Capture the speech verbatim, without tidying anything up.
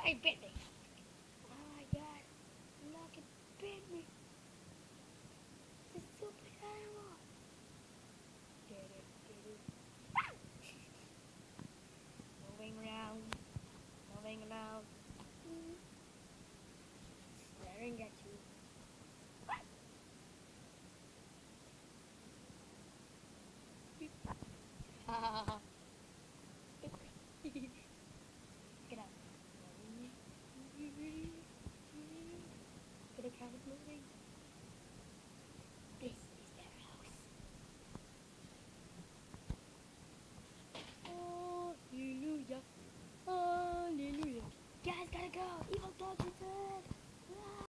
It bit me. Oh my god. Look, it bit me. It's a stupid animal. Get it, get it. Moving around. Moving around. Staring at you. Get out. Get a cat moving. This is their house. Hallelujah. Hallelujah. Guys, gotta go. Evil dog.